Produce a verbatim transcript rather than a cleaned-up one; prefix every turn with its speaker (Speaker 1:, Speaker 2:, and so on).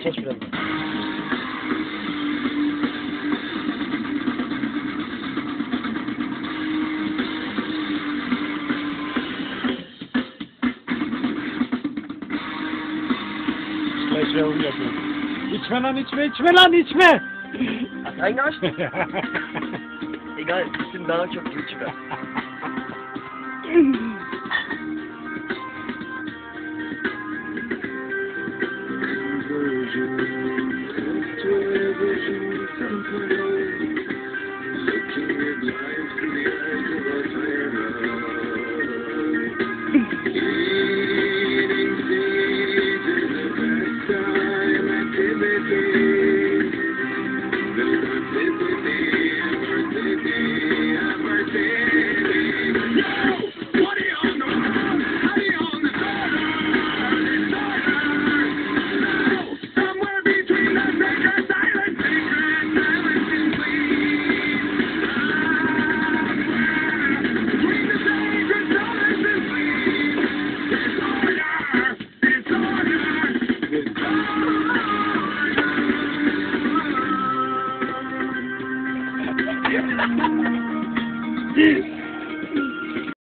Speaker 1: Geç biraz.
Speaker 2: Şey yapıyor. İçme lan içme içme lan içme.
Speaker 1: Sen kaç? Egal isim daha çok içme.
Speaker 2: Yeah.